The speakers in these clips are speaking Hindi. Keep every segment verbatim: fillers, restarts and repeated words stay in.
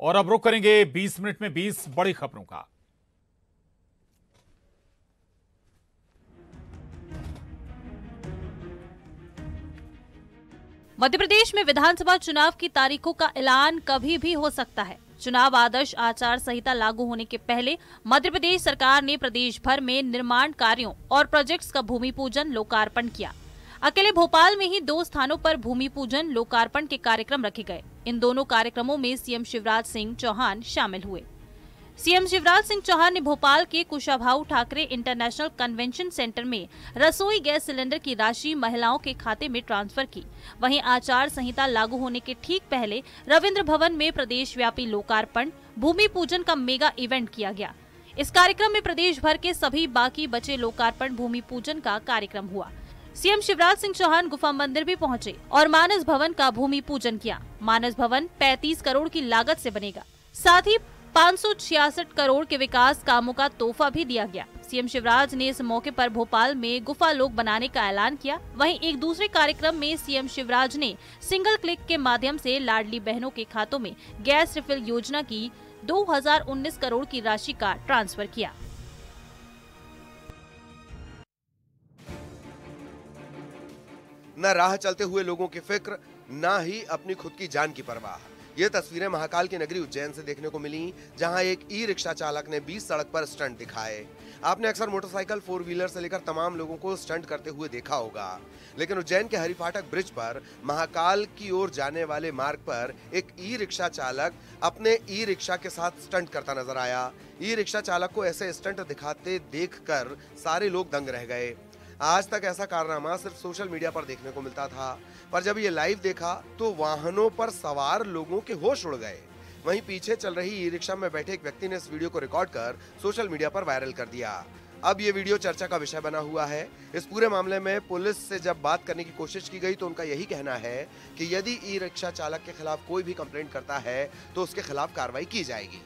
और अब रुक करेंगे बीस मिनट में बीस बड़ी खबरों का। मध्य प्रदेश में विधानसभा चुनाव की तारीखों का ऐलान कभी भी हो सकता है। चुनाव आदर्श आचार संहिता लागू होने के पहले मध्य प्रदेश सरकार ने प्रदेश भर में निर्माण कार्यों और प्रोजेक्ट्स का भूमि पूजन लोकार्पण किया। अकेले भोपाल में ही दो स्थानों पर भूमि पूजन लोकार्पण के कार्यक्रम रखे गए। इन दोनों कार्यक्रमों में सीएम शिवराज सिंह चौहान शामिल हुए। सीएम शिवराज सिंह चौहान ने भोपाल के Kushabhau Thakre international convention centre में रसोई गैस सिलेंडर की राशि महिलाओं के खाते में ट्रांसफर की। वहीं आचार संहिता लागू होने के ठीक पहले रविंद्र भवन में प्रदेश व्यापी लोकार्पण भूमि पूजन का मेगा इवेंट किया गया। इस कार्यक्रम में प्रदेश भर के सभी बाकी बचे लोकार्पण भूमि पूजन का कार्यक्रम हुआ। सीएम शिवराज सिंह चौहान गुफा मंदिर भी पहुंचे और मानस भवन का भूमि पूजन किया। मानस भवन पैंतीस करोड़ की लागत से बनेगा। साथ ही पाँच सौ छियासठ करोड़ के विकास कामों का तोहफा भी दिया गया। सीएम शिवराज ने इस मौके पर भोपाल में गुफा लोक बनाने का ऐलान किया। वहीं एक दूसरे कार्यक्रम में सीएम शिवराज ने सिंगल क्लिक के माध्यम से लाडली बहनों के खातों में गैस रिफिल योजना की दो हज़ार उन्नीस करोड़ की राशि का ट्रांसफर किया। न राह चलते हुए लोगों की फिक्र, न ही अपनी खुद की जान की परवाह। ये तस्वीरें महाकाल की नगरी उज्जैन से देखने को मिली, जहां एक ई रिक्शा चालक ने बीच सड़क पर स्टंट दिखाए। आपने अक्सर मोटरसाइकिल, फोर व्हीलर से लेकर तमाम लोगों को स्टंट करते हुए देखा होगा, लेकिन उज्जैन के हरिफाटक ब्रिज पर महाकाल की ओर जाने वाले मार्ग पर एक ई रिक्शा चालक अपने ई रिक्शा के साथ स्टंट करता नजर आया। ई रिक्शा चालक को ऐसे स्टंट दिखाते देखकर सारे लोग दंग रह गए। आज तक ऐसा कारनामा सिर्फ सोशल मीडिया पर देखने को मिलता था, पर जब ये लाइव देखा तो वाहनों पर सवार लोगों के होश उड़ गए। वहीं पीछे चल रही ई रिक्शा में बैठे एक व्यक्ति ने इस वीडियो को रिकॉर्ड कर सोशल मीडिया पर वायरल कर दिया। अब ये वीडियो चर्चा का विषय बना हुआ है। इस पूरे मामले में पुलिस से जब बात करने की कोशिश की गई तो उनका यही कहना है कि यदि ई रिक्शा चालक के खिलाफ कोई भी कंप्लेंट करता है तो उसके खिलाफ कार्रवाई की जाएगी।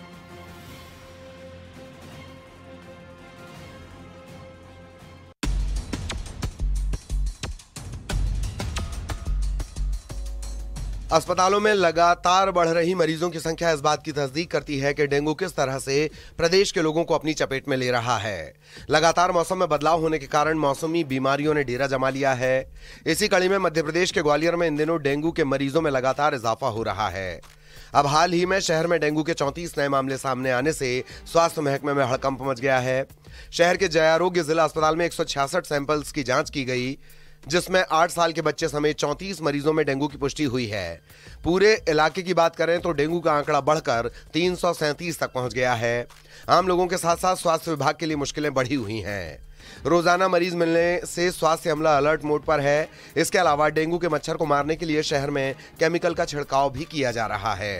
अस्पतालों में लगातार बढ़ रही मरीजों की संख्या इस बात की तस्दीक करती है कि डेंगू किस तरह से प्रदेश के लोगों को अपनी चपेट में ले रहा है। लगातार मौसम में बदलाव होने के कारण मौसमी बीमारियों ने डेरा जमा लिया है। इसी कड़ी में मध्य प्रदेश के ग्वालियर में इन दिनों डेंगू के मरीजों में लगातार इजाफा हो रहा है। अब हाल ही में शहर में डेंगू के चौंतीस नए मामले सामने आने से स्वास्थ्य महकमे में हड़कंप मच गया है। शहर के जयारोग्य जिला अस्पताल में एक सौ छियासठ सैंपल्स की जांच की गई, जिसमें आठ साल के बच्चे समेत चौंतीस मरीजों में डेंगू की पुष्टि हुई है। पूरे इलाके की बात करें तो डेंगू का आंकड़ा बढ़कर तीन सौ सैंतीस तक पहुंच गया है। आम लोगों के साथ साथ स्वास्थ्य विभाग के लिए मुश्किलें बढ़ी हुई हैं। रोजाना मरीज मिलने से स्वास्थ्य अमला अलर्ट मोड पर है। इसके अलावा डेंगू के मच्छर को मारने के लिए शहर में केमिकल का छिड़काव भी किया जा रहा है।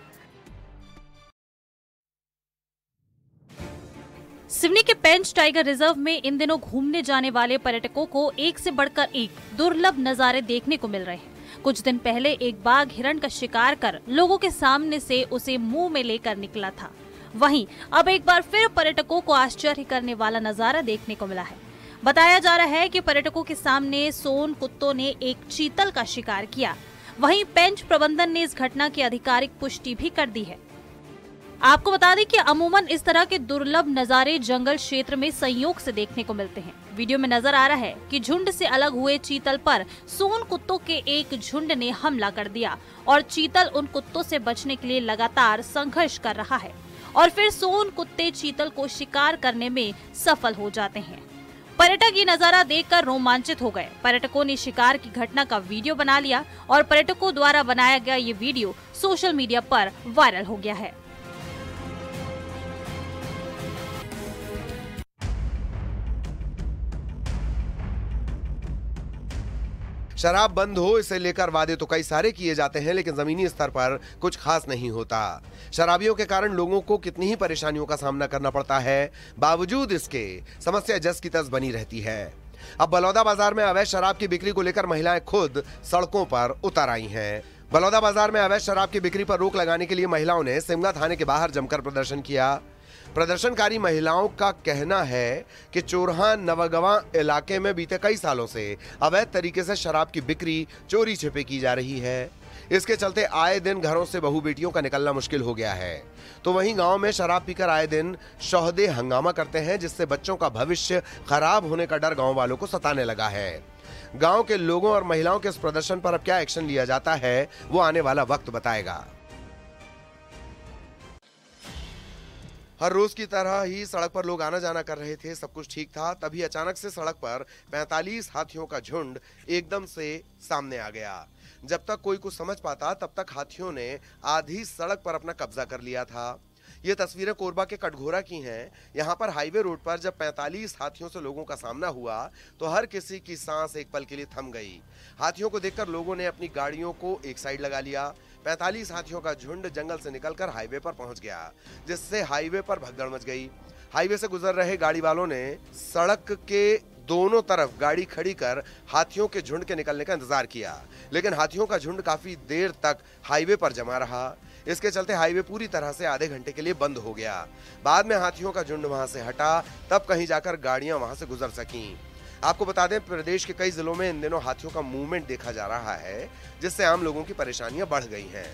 सिवनी के पेंच टाइगर रिजर्व में इन दिनों घूमने जाने वाले पर्यटकों को एक से बढ़कर एक दुर्लभ नजारे देखने को मिल रहे हैं। कुछ दिन पहले एक बाघ हिरण का शिकार कर लोगों के सामने से उसे मुंह में लेकर निकला था। वहीं अब एक बार फिर पर्यटकों को आश्चर्य करने वाला नजारा देखने को मिला है। बताया जा रहा है कि पर्यटकों के सामने सोन कुत्तों ने एक चीतल का शिकार किया। वहीं पेंच प्रबंधन ने इस घटना की आधिकारिक पुष्टि भी कर दी है। आपको बता दें कि अमूमन इस तरह के दुर्लभ नजारे जंगल क्षेत्र में संयोग से देखने को मिलते हैं। वीडियो में नजर आ रहा है कि झुंड से अलग हुए चीतल पर सोन कुत्तों के एक झुंड ने हमला कर दिया और चीतल उन कुत्तों से बचने के लिए लगातार संघर्ष कर रहा है और फिर सोन कुत्ते चीतल को शिकार करने में सफल हो जाते हैं। पर्यटक ये नजारा देखकर रोमांचित हो गए। पर्यटकों ने शिकार की घटना का वीडियो बना लिया और पर्यटकों द्वारा बनाया गया ये वीडियो सोशल मीडिया पर वायरल हो गया है। शराब बंद हो इसे लेकर वादे तो कई सारे किए जाते हैं, लेकिन जमीनी स्तर पर कुछ खास नहीं होता। शराबियों के कारण लोगों को कितनी ही परेशानियों का सामना करना पड़ता है, बावजूद इसके समस्या जस की तस बनी रहती है। अब बलौदा बाजार में अवैध शराब की बिक्री को लेकर महिलाएं खुद सड़कों पर उतर आई हैं। बलौदा बाजार में अवैध शराब की बिक्री पर रोक लगाने के लिए महिलाओं ने सिमगा थाने के बाहर जमकर प्रदर्शन किया। प्रदर्शनकारी महिलाओं का कहना है कि चोरहा नवगवा इलाके में बीते कई सालों से अवैध तरीके से शराब की बिक्री चोरी छिपे की जा रही है। इसके चलते आए दिन घरों से बहू बेटियों का निकलना मुश्किल हो गया है। तो वहीं गांव में शराब पीकर आए दिन शोहदे हंगामा करते हैं, जिससे बच्चों का भविष्य खराब होने का डर गांव वालों को सताने लगा है। गांव के लोगों और महिलाओं के इस प्रदर्शन पर अब क्या एक्शन लिया जाता है, वो आने वाला वक्त बताएगा। हर रोज की तरह ही सड़क पर लोग आना जाना कर रहे थे, सब कुछ ठीक था। तभी अचानक से सड़क पर पैंतालीस हाथियों का झुंड एकदम से सामने आ गया। जब तक कोई कुछ समझ पाता तब तक हाथियों ने आधी सड़क पर अपना कब्जा कर लिया था। ये तस्वीरें कोरबा के कटघोरा की हैं। यहाँ पर हाईवे रोड पर जब पैंतालीस हाथियों से लोगों का सामना हुआ तो हर किसी की सांस एक पल के लिए थम गई। हाथियों को देखकर लोगों ने अपनी गाड़ियों को एक साइड लगा लिया। पैंतालीस हाथियों का झुंड जंगल से निकलकर हाईवे पर पहुंच गया, जिससे हाईवे पर भगदड़ मच गई। हाईवे से गुजर रहे गाड़ी वालों ने सड़क के दोनों तरफ गाड़ी खड़ी कर हाथियों के झुंड के निकलने का इंतजार किया, लेकिन हाथियों का झुंड काफी देर तक हाईवे पर जमा रहा। इसके चलते हाईवे पूरी तरह से आधे घंटे के लिए बंद हो गया। बाद में हाथियों का झुंड वहां से हटा, तब कहीं जाकर गाड़ियां वहां से गुजर सकीं। आपको बता दें, प्रदेश के कई जिलों में इन दिनों हाथियों का मूवमेंट देखा जा रहा है, जिससे आम लोगों की परेशानियां बढ़ गई हैं।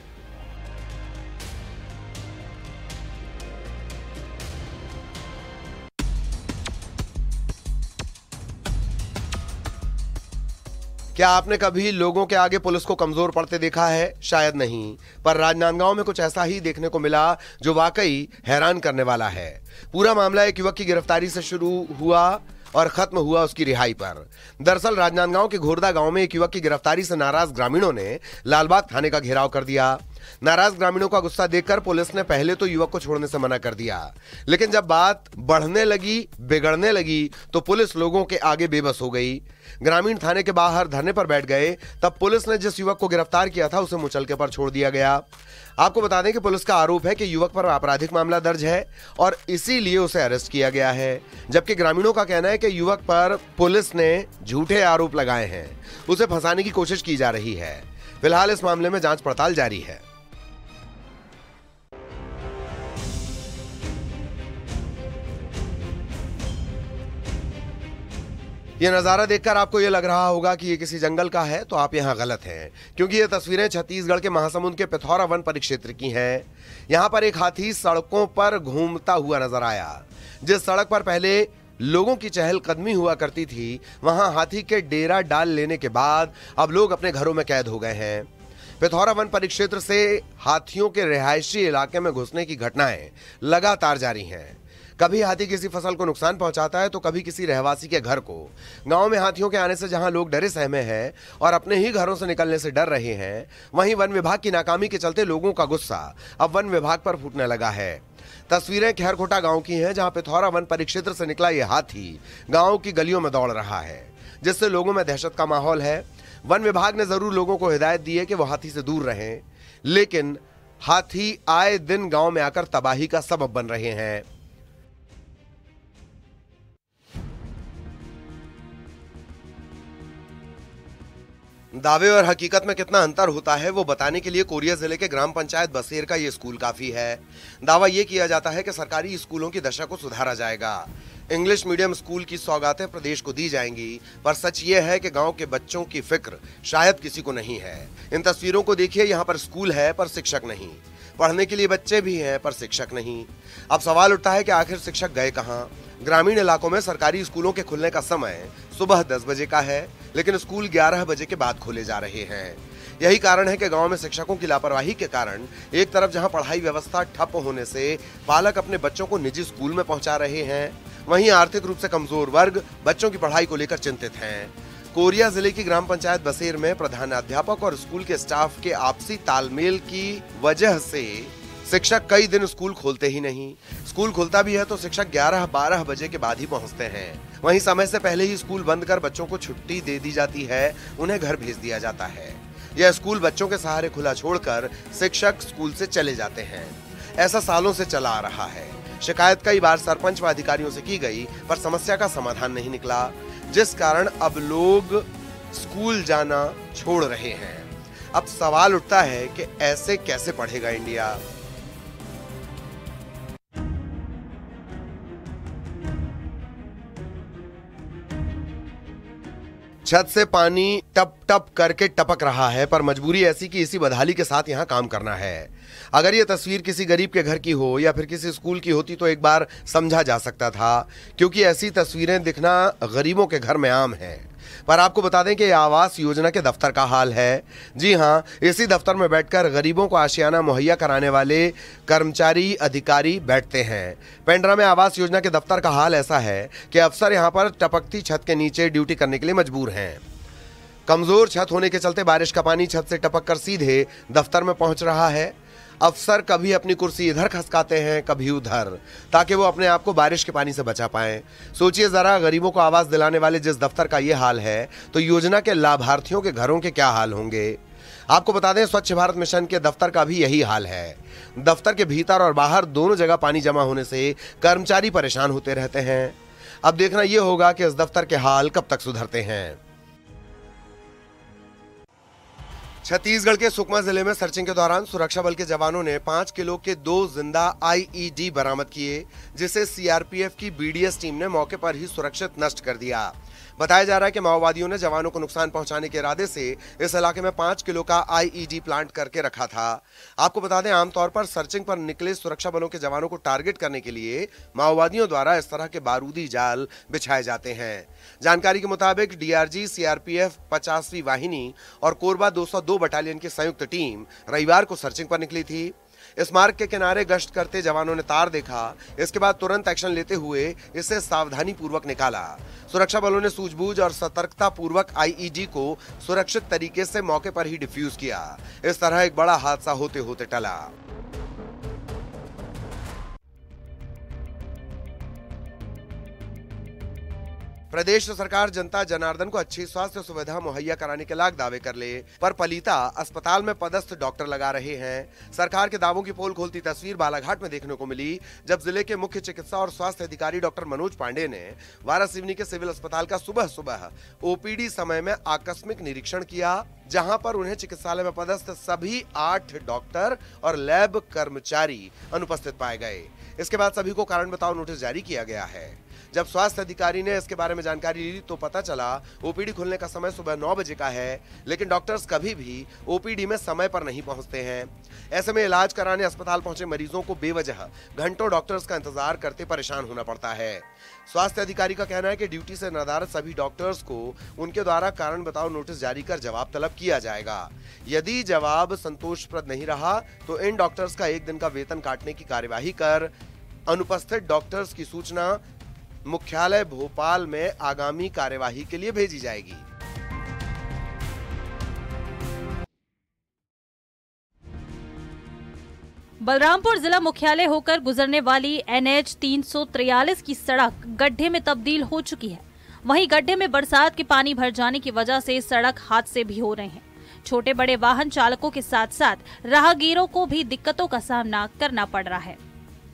क्या आपने कभी लोगों के आगे पुलिस को कमजोर पड़ते देखा है? शायद नहीं, पर राजनांदगांव में कुछ ऐसा ही देखने को मिला जो वाकई हैरान करने वाला है। पूरा मामला एक युवक की गिरफ्तारी से शुरू हुआ और खत्म हुआ उसकी रिहाई पर। दरअसल राजनांदगांव के घोरदा गांव में एक युवक की गिरफ्तारी से नाराज ग्रामीणों ने लालबाग थाने का घेराव कर दिया। नाराज ग्रामीणों का गुस्सा देखकर पुलिस ने पहले तो युवक को छोड़ने से मना कर दिया, लेकिन जब बात बढ़ने लगी, बिगड़ने लगी, तो पुलिस लोगों के आगे बेबस हो गई। ग्रामीण थाने के बाहर धरने पर बैठ गए। तब पुलिस ने जिस युवक को गिरफ्तार किया था उसे मुचलके पर छोड़ दिया गया। आपको बता दें कि पुलिस का आरोप है कि युवक पर आपराधिक मामला दर्ज है और इसीलिए उसे अरेस्ट किया गया है, जबकि ग्रामीणों का कहना है कि युवक पर पुलिस ने झूठे आरोप लगाए हैं, उसे फंसाने की कोशिश की जा रही है। फिलहाल इस मामले में जांच पड़ताल जारी है। ये नजारा देखकर आपको ये लग रहा होगा कि ये किसी जंगल का है, तो आप यहाँ गलत हैं, क्योंकि ये तस्वीरें छत्तीसगढ़ के महासमुंद के पिथौरा वन परिक्षेत्र की हैं। यहाँ पर एक हाथी सड़कों पर घूमता हुआ नजर आया। जिस सड़क पर पहले लोगों की चहलकदमी हुआ करती थी, वहां हाथी के डेरा डाल लेने के बाद अब लोग अपने घरों में कैद हो गए हैं। पिथौरा वन परिक्षेत्र से हाथियों के रिहायशी इलाके में घुसने की घटनाएं लगातार जारी हैं। कभी हाथी किसी फसल को नुकसान पहुंचाता है तो कभी किसी रहवासी के घर को। गांव में हाथियों के आने से जहां लोग डरे सहमे हैं और अपने ही घरों से निकलने से डर रहे हैं, वहीं वन विभाग की नाकामी के चलते लोगों का गुस्सा अब वन विभाग पर फूटने लगा है। तस्वीरें खैरखोटा गांव की हैं, जहां पिथौरा वन परिक्षेत्र से निकला यह हाथी गांव की गलियों में दौड़ रहा है, जिससे लोगों में दहशत का माहौल है। वन विभाग ने जरूर लोगों को हिदायत दी है कि वो हाथी से दूर रहें, लेकिन हाथी आए दिन गांव में आकर तबाही का सबब बन रहे हैं। दावे और हकीकत में कितना अंतर होता है वो बताने के लिए कोरिया जिले के ग्राम पंचायत बसेर का ये स्कूल काफी है। दावा ये किया जाता है कि सरकारी स्कूलों की दशा को सुधारा जाएगा, इंग्लिश मीडियम स्कूल की सौगातें प्रदेश को दी जाएंगी, पर सच ये है कि गांव के बच्चों की फिक्र शायद किसी को नहीं है। इन तस्वीरों को देखिए, यहाँ पर स्कूल है पर शिक्षक नहीं, पढ़ने के लिए बच्चे भी हैं पर शिक्षक नहीं। अब सवाल उठता है कि आखिर शिक्षक गए कहाँ? ग्रामीण इलाकों में सरकारी स्कूलों के खुलने का समय सुबह दस बजे का है, लेकिन स्कूल ग्यारह बजे के बाद खोले जा रहे हैं। यही कारण है कि गांव में शिक्षकों की लापरवाही के कारण एक तरफ जहां पढ़ाई व्यवस्था ठप होने से पालक अपने बच्चों को निजी स्कूल में पहुंचा रहे हैं, वहीं आर्थिक रूप से कमजोर वर्ग बच्चों की पढ़ाई को लेकर चिंतित हैं। कोरिया जिले की ग्राम पंचायत बसेर में प्रधानाध्यापक और स्कूल के स्टाफ के आपसी तालमेल की वजह से शिक्षक कई दिन स्कूल खोलते ही नहीं। स्कूल खुलता भी है तो शिक्षक ग्यारह बारह बजे के बाद ही पहुंचते हैं। वहीं समय से पहले ही स्कूल बंद कर बच्चों को छुट्टी दे दी जाती है, उन्हें घर भेज दिया जाता है। यह स्कूल बच्चों के सहारे खुला छोड़कर शिक्षक स्कूल से चले जाते हैं। ऐसा सालों से चला आ रहा है। शिकायत कई बार सरपंच व अधिकारियों से की गई, पर समस्या का समाधान नहीं निकला, जिस कारण अब लोग स्कूल जाना छोड़ रहे हैं। अब सवाल उठता है कि ऐसे कैसे पढ़ेगा इंडिया? छत से पानी टप टप करके टपक रहा है, पर मजबूरी ऐसी कि इसी बदहाली के साथ यहाँ काम करना है। अगर ये तस्वीर किसी गरीब के घर की हो या फिर किसी स्कूल की होती तो एक बार समझा जा सकता था, क्योंकि ऐसी तस्वीरें दिखना गरीबों के घर में आम है। पर आपको बता दें कि आवास योजना के दफ्तर का हाल है। जी हाँ, इसी दफ्तर में बैठकर गरीबों को आशियाना मुहैया कराने वाले कर्मचारी अधिकारी बैठते हैं। पेंड्रा में आवास योजना के दफ्तर का हाल ऐसा है कि अफसर यहाँ पर टपकती छत के नीचे ड्यूटी करने के लिए मजबूर हैं। कमजोर छत होने के चलते बारिश का पानी छत से टपक कर सीधे दफ्तर में पहुंच रहा है। अफसर कभी अपनी कुर्सी इधर खसकाते हैं, कभी उधर, ताकि वो अपने आप को बारिश के पानी से बचा पाएं। सोचिए जरा, गरीबों को आवास दिलाने वाले जिस दफ्तर का ये हाल है, तो योजना के लाभार्थियों के घरों के क्या हाल होंगे। आपको बता दें, स्वच्छ भारत मिशन के दफ्तर का भी यही हाल है। दफ्तर के भीतर और बाहर दोनों जगह पानी जमा होने से कर्मचारी परेशान होते रहते हैं। अब देखना यह होगा कि इस दफ्तर के हाल कब तक सुधरते हैं। छत्तीसगढ़ के सुकमा जिले में सर्चिंग के दौरान सुरक्षा बल के जवानों ने पांच किलो के दो जिंदा आई ई डी बरामद किए, जिसे सी आर पी एफ की बी डी एस टीम ने मौके पर ही सुरक्षित नष्ट कर दिया। बताया जा रहा है कि माओवादियों ने जवानों को नुकसान पहुंचाने के इरादे से इस इलाके में पांच किलो का आई ई डी प्लांट करके रखा था। आपको बता दें, आमतौर पर सर्चिंग पर निकले सुरक्षा बलों के जवानों को टारगेट करने के लिए माओवादियों द्वारा इस तरह के बारूदी जाल बिछाए जाते हैं। जानकारी के मुताबिक D R G, C R P F पचासवीं वाहिनी और कोरबा दो सौ दो बटालियन की संयुक्त टीम रविवार को सर्चिंग पर निकली थी। इस मार्ग के किनारे गश्त करते जवानों ने तार देखा। इसके बाद तुरंत एक्शन लेते हुए इसे सावधानी पूर्वक निकाला। सुरक्षा बलों ने सूझबूझ और सतर्कता पूर्वक आई ई डी को सुरक्षित तरीके से मौके पर ही डिफ्यूज किया। इस तरह एक बड़ा हादसा होते होते टला। प्रदेश सरकार जनता जनार्दन को अच्छी स्वास्थ्य सुविधा मुहैया कराने के लाख दावे कर ले, पर पलीता अस्पताल में पदस्थ डॉक्टर लगा रहे हैं। सरकार के दावों की पोल खोलती तस्वीर बालाघाट में देखने को मिली, जब जिले के मुख्य चिकित्सा और स्वास्थ्य अधिकारी डॉक्टर मनोज पांडे ने वारासिवनी के सिविल अस्पताल का सुबह सुबह ओ पी डी समय में आकस्मिक निरीक्षण किया, जहां पर उन्हें चिकित्सालय में पदस्थ सभी आठ डॉक्टर और लैब कर्मचारी अनुपस्थित पाए गए। इसके बाद सभी को कारण बताओ नोटिस जारी किया गया है। जब स्वास्थ्य अधिकारी ने इसके बारे में जानकारी ली तो पता चला ओ पी डी खुलने का समय सुबह नौ बजे का है, लेकिन डॉक्टर्स कभी भी ओ पी डी में समय पर नहीं पहुंचते हैं। ऐसे में इलाज कराने अस्पताल पहुंचे मरीजों को बेवजह घंटों डॉक्टर्स का इंतजार करते परेशान होना पड़ता है। स्वास्थ्य अधिकारी का कहना है कि ड्यूटी से नदारद सभी डॉक्टर्स को उनके द्वारा कारण बताओ नोटिस जारी कर जवाब तलब किया जाएगा। यदि जवाब संतोषप्रद नहीं रहा तो इन डॉक्टर्स का एक दिन का वेतन काटने की कार्यवाही कर अनुपस्थित डॉक्टर्स की सूचना मुख्यालय भोपाल में आगामी कार्यवाही के लिए भेजी जाएगी। बलरामपुर जिला मुख्यालय होकर गुजरने वाली एन एच तीन सौ तिरालीस की सड़क गड्ढे में तब्दील हो चुकी है। वहीं गड्ढे में बरसात के पानी भर जाने की वजह से सड़क हादसे भी हो रहे हैं। छोटे बड़े वाहन चालकों के साथ साथ राहगीरों को भी दिक्कतों का सामना करना पड़ रहा है।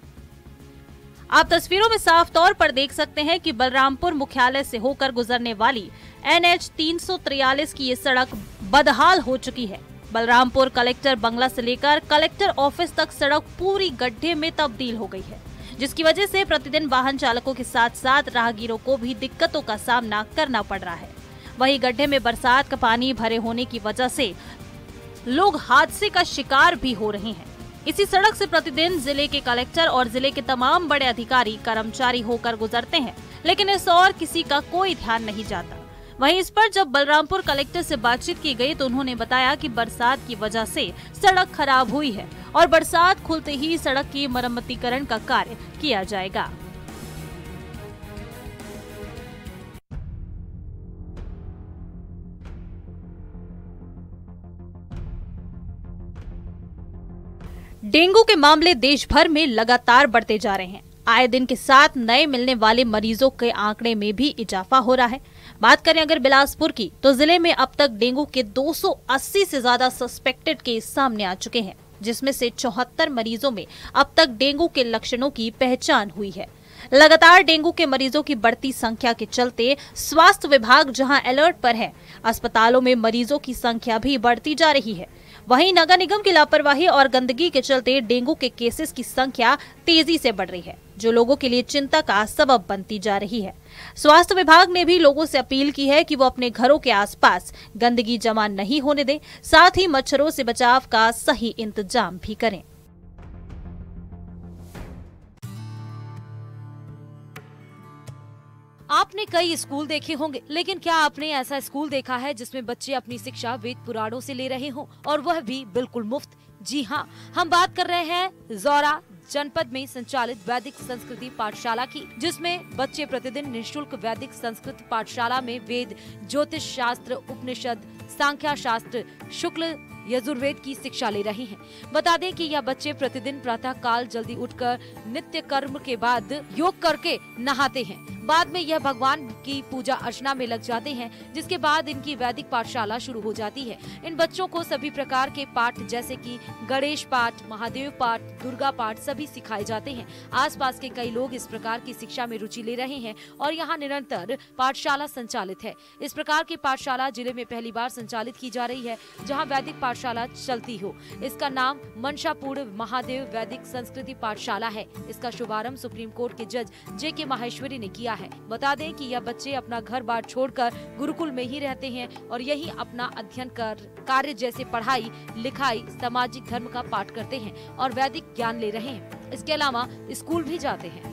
आप तस्वीरों में साफ तौर पर देख सकते हैं कि बलरामपुर मुख्यालय से होकर गुजरने वाली एन एच तीन सौ तिरालीस की ये सड़क बदहाल हो चुकी है। बलरामपुर कलेक्टर बंगला से लेकर कलेक्टर ऑफिस तक सड़क पूरी गड्ढे में तब्दील हो गई है, जिसकी वजह से प्रतिदिन वाहन चालकों के साथ साथ राहगीरों को भी दिक्कतों का सामना करना पड़ रहा है। वहीं गड्ढे में बरसात का पानी भरे होने की वजह से लोग हादसे का शिकार भी हो रहे हैं। इसी सड़क से प्रतिदिन जिले के कलेक्टर और जिले के तमाम बड़े अधिकारी कर्मचारी होकर गुजरते हैं, लेकिन इस और किसी का कोई ध्यान नहीं जाता। वहीं इस पर जब बलरामपुर कलेक्टर से बातचीत की गई तो उन्होंने बताया कि बरसात की वजह से सड़क खराब हुई है और बरसात खुलते ही सड़क की मरम्मतीकरण का कार्य किया जाएगा। डेंगू के मामले देश भर में लगातार बढ़ते जा रहे हैं। आए दिन के साथ नए मिलने वाले मरीजों के आंकड़े में भी इजाफा हो रहा है। बात करें अगर बिलासपुर की, तो जिले में अब तक डेंगू के दो सौ अस्सी से ज्यादा सस्पेक्टेड केस सामने आ चुके हैं, जिसमें से चौहत्तर मरीजों में अब तक डेंगू के लक्षणों की पहचान हुई है। लगातार डेंगू के मरीजों की बढ़ती संख्या के चलते स्वास्थ्य विभाग जहां अलर्ट पर है, अस्पतालों में मरीजों की संख्या भी बढ़ती जा रही है। वहीं नगर निगम की लापरवाही और गंदगी के चलते डेंगू के केसेस की संख्या तेजी से बढ़ रही है, जो लोगों के लिए चिंता का सबब बनती जा रही है। स्वास्थ्य विभाग ने भी लोगों से अपील की है कि वो अपने घरों के आसपास गंदगी जमा नहीं होने दें, साथ ही मच्छरों से बचाव का सही इंतजाम भी करें। आपने कई स्कूल देखे होंगे, लेकिन क्या आपने ऐसा स्कूल देखा है जिसमें बच्चे अपनी शिक्षा वेद पुराणों से ले रहे हों, और वह भी बिल्कुल मुफ्त? जी हाँ, हम बात कर रहे हैं जौरा जनपद में संचालित वैदिक संस्कृति पाठशाला की, जिसमें बच्चे प्रतिदिन निःशुल्क वैदिक संस्कृत पाठशाला में वेद, ज्योतिष शास्त्र, उपनिषद, सांख्या शास्त्र, शुक्ल यजुर्वेद की शिक्षा ले रहे हैं। बता दें कि यह बच्चे प्रतिदिन प्रातः काल जल्दी उठकर नित्य कर्म के बाद योग करके नहाते हैं। बाद में यह भगवान की पूजा अर्चना में लग जाते हैं, जिसके बाद इनकी वैदिक पाठशाला शुरू हो जाती है। इन बच्चों को सभी प्रकार के पाठ जैसे कि गणेश पाठ, महादेव पाठ, दुर्गा पाठ सभी सिखाए जाते हैं। आसपास के कई लोग इस प्रकार की शिक्षा में रुचि ले रहे हैं और यहाँ निरंतर पाठशाला संचालित है। इस प्रकार की पाठशाला जिले में पहली बार संचालित की जा रही है, जहाँ वैदिक पाठशाला चलती हो। इसका नाम मनशापूर्ण महादेव वैदिक संस्कृति पाठशाला है। इसका शुभारंभ सुप्रीम कोर्ट के जज जे के माहेश्वरी ने किया है। बता दें कि यह बच्चे अपना घर बार छोड़कर गुरुकुल में ही रहते हैं और यही अपना अध्ययन कर कार्य जैसे पढ़ाई लिखाई, सामाजिक धर्म का पाठ करते हैं और वैदिक ज्ञान ले रहे हैं। इसके अलावा स्कूल भी जाते हैं।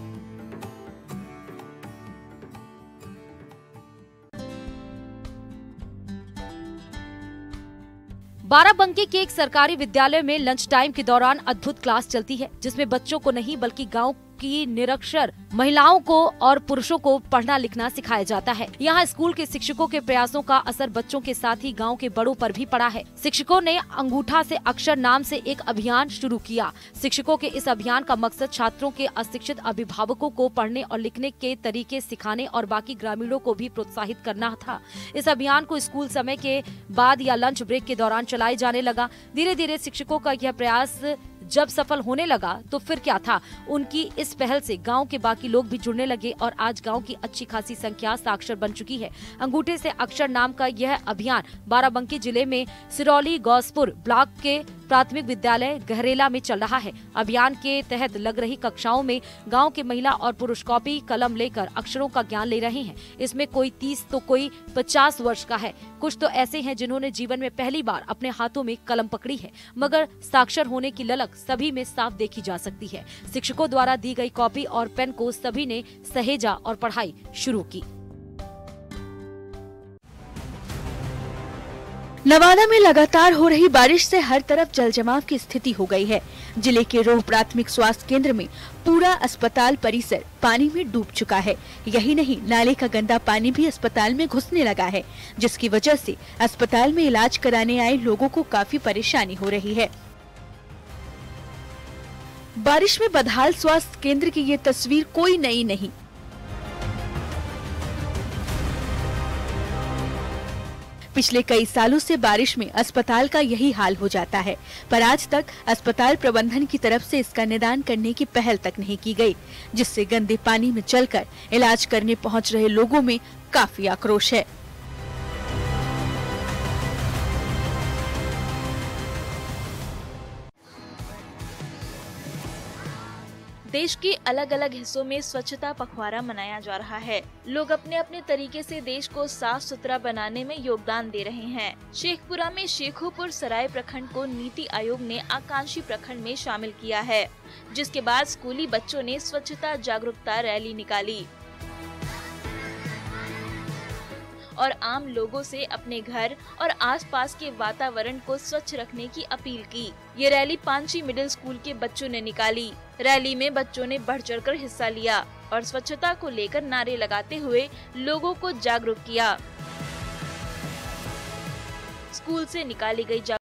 बाराबंकी के एक सरकारी विद्यालय में लंच टाइम के दौरान अद्भुत क्लास चलती है, जिसमें बच्चों को नहीं बल्कि गांव की निरक्षर महिलाओं को और पुरुषों को पढ़ना लिखना सिखाया जाता है। यहाँ स्कूल के शिक्षकों के प्रयासों का असर बच्चों के साथ ही गांव के बड़ों पर भी पड़ा है। शिक्षकों ने अंगूठा से अक्षर नाम से एक अभियान शुरू किया। शिक्षकों के इस अभियान का मकसद छात्रों के अशिक्षित अभिभावकों को पढ़ने और लिखने के तरीके सिखाने और बाकी ग्रामीणों को भी प्रोत्साहित करना था। इस अभियान को स्कूल समय के बाद या लंच ब्रेक के दौरान चलाए जाने लगा। धीरे धीरे शिक्षकों का यह प्रयास जब सफल होने लगा तो फिर क्या था, उनकी इस पहल से गांव के बाकी लोग भी जुड़ने लगे और आज गांव की अच्छी खासी संख्या साक्षर बन चुकी है। अंगूठे से अक्षर नाम का यह अभियान बाराबंकी जिले में सिरौली गौसपुर ब्लॉक के प्राथमिक विद्यालय गहरेला में चल रहा है। अभियान के तहत लग रही कक्षाओं में गांव के महिला और पुरुष कॉपी कलम लेकर अक्षरों का ज्ञान ले रहे हैं। इसमें कोई तीस तो कोई पचास वर्ष का है। कुछ तो ऐसे हैं जिन्होंने जीवन में पहली बार अपने हाथों में कलम पकड़ी है, मगर साक्षर होने की ललक सभी में साफ देखी जा सकती है। शिक्षकों द्वारा दी गई कॉपी और पेन को सभी ने सहेजा और पढ़ाई शुरू की। नवादा में लगातार हो रही बारिश से हर तरफ जल जमाव की स्थिति हो गई है। जिले के रोह प्राथमिक स्वास्थ्य केंद्र में पूरा अस्पताल परिसर पानी में डूब चुका है। यही नहीं, नाले का गंदा पानी भी अस्पताल में घुसने लगा है, जिसकी वजह से अस्पताल में इलाज कराने आए लोगों को काफी परेशानी हो रही है। बारिश में बदहाल स्वास्थ्य केंद्र की ये तस्वीर कोई नई नहीं। पिछले कई सालों से बारिश में अस्पताल का यही हाल हो जाता है, पर आज तक अस्पताल प्रबंधन की तरफ से इसका निदान करने की पहल तक नहीं की गई, जिससे गंदे पानी में चलकर इलाज करने पहुंच रहे लोगों में काफी आक्रोश है। देश के अलग अलग हिस्सों में स्वच्छता पखवाड़ा मनाया जा रहा है। लोग अपने अपने तरीके से देश को साफ सुथरा बनाने में योगदान दे रहे हैं। शेखपुरा में शेखोपुर सराय प्रखंड को नीति आयोग ने आकांक्षी प्रखंड में शामिल किया है, जिसके बाद स्कूली बच्चों ने स्वच्छता जागरूकता रैली निकाली और आम लोगों से अपने घर और आसपास के वातावरण को स्वच्छ रखने की अपील की। ये रैली पांची मिडिल स्कूल के बच्चों ने निकाली। रैली में बच्चों ने बढ़ चढ़कर हिस्सा लिया और स्वच्छता को लेकर नारे लगाते हुए लोगों को जागरूक किया। स्कूल से निकाली गई